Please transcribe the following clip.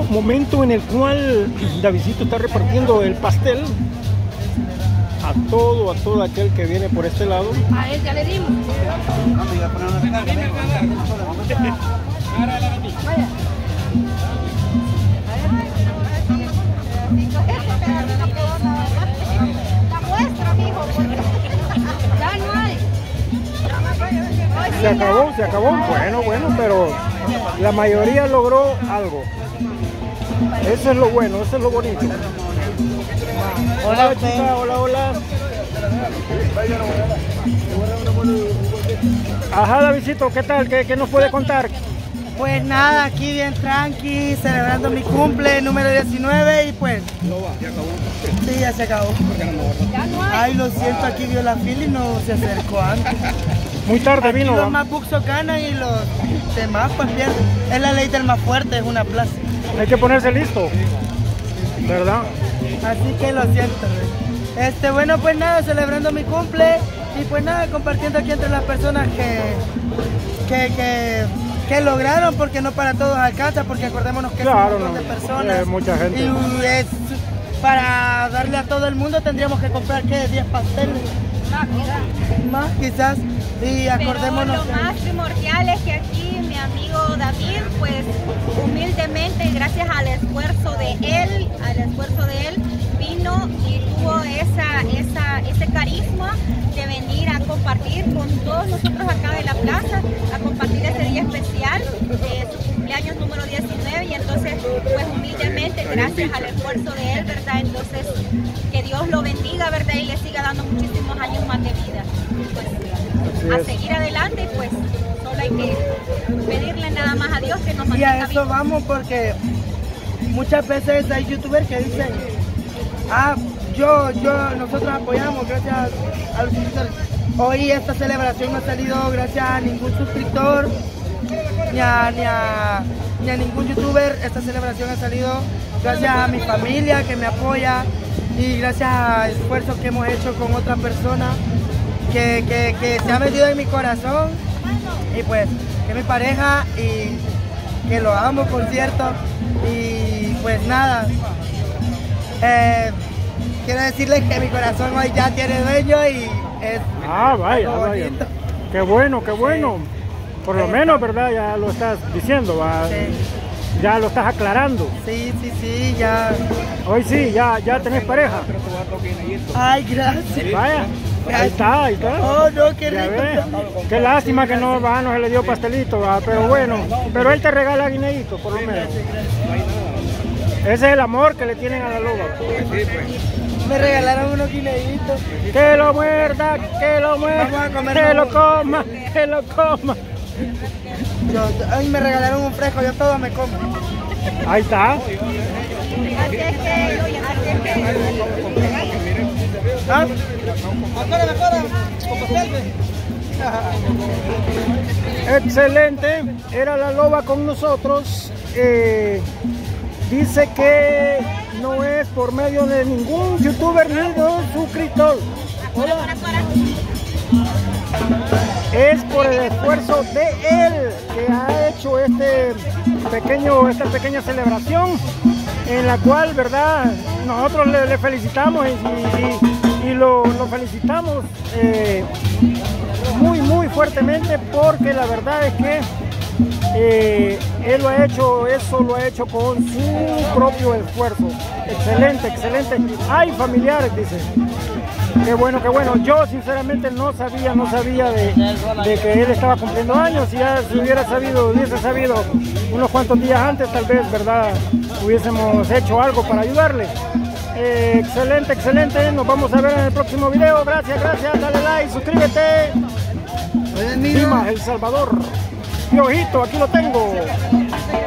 momento en el cual Davidcito está repartiendo el pastel a todo aquel que viene por este lado. A él ya le dimos. Vaya. La muestra, mijo. Ya no hay. Se acabó. Bueno, pero la mayoría logró algo. Eso es lo bueno, eso es lo bonito. Hola chica, hola. Ajá, Davidcito, ¿qué tal? ¿Qué nos puede contar? Pues nada, aquí bien tranqui, celebrando mi cumple número 19 y pues... Sí, ya se acabó. Ay, lo siento, aquí vio la fila y no se acercó antes. Muy tarde aquí vino. Los más buxos ganan y los demás pues pierden. Es la ley del más fuerte, es una plaza. Hay que ponerse listo, ¿verdad? Así que lo siento. Bueno, pues nada, celebrando mi cumple y pues nada, compartiendo aquí entre las personas que lograron, porque no para todos alcanza, porque acordémonos que claro, es un montón de personas. Mucha gente. Y es, para darle a todo el mundo tendríamos que comprar, ¿qué? 10 pasteles. Más quizás. Y acordémonos. Pero lo más primordial es que aquí mi amigo David, pues humildemente, gracias al esfuerzo de él, vino y tuvo ese carisma de venir a compartir con todos nosotros acá de la plaza, a compartir este día especial, su cumpleaños número 19, y entonces pues humildemente, gracias al esfuerzo de él, ¿verdad? Entonces que Dios lo bendiga, ¿verdad? Y le siga dando muchísimos años más de vida. Pues, a seguir adelante, y pues solo hay que pedirle nada más a Dios que nos mantenga. Y a eso vamos, porque muchas veces hay youtubers que dicen, nosotros apoyamos gracias a los suscriptores. Hoy esta celebración no ha salido gracias a ningún suscriptor ni a ningún youtuber. Esta celebración ha salido gracias a mi familia que me apoya y gracias a esfuerzos que hemos hecho con otras personas que se ha metido en mi corazón, y pues que es mi pareja y que lo amo, por cierto. Y pues nada, quiero decirles que mi corazón hoy ya tiene dueño y es vaya. Qué bueno. Sí. Por lo menos, ¿verdad? Ya lo estás diciendo, ¿va? Sí. Ya lo estás aclarando. Sí, ya. Hoy sí, ya tenés pareja. Ay, gracias. Vaya, ahí está. Oh, no, qué rico. Qué lástima que no se le dio pastelito, ¿va? Pero bueno, pero él te regala guineíto, por lo menos. Ese es el amor que le tienen a la loba. Me regalaron unos guineitos. Que lo muerda, Vamos a comer, que lo coma. Ay, me regalaron un fresco, yo todo me como. Ahí está. Así es que Excelente, era la loba con nosotros. Dice que no es por medio de ningún youtuber ni de un suscriptor. Hola. Es por el esfuerzo de él que ha hecho esta pequeña celebración, en la cual, ¿verdad? Nosotros le felicitamos y lo felicitamos muy fuertemente, porque la verdad es que él lo ha hecho con su propio esfuerzo. Excelente. Hay familiares, dice. Qué bueno. Yo sinceramente no sabía de que él estaba cumpliendo años. Si ya hubiese sabido unos cuantos días antes, tal vez, ¿verdad? Hubiésemos hecho algo para ayudarle. Excelente. Nos vamos a ver en el próximo video. Gracias. Dale like, suscríbete. Lima, El Salvador. Piojito, aquí lo tengo.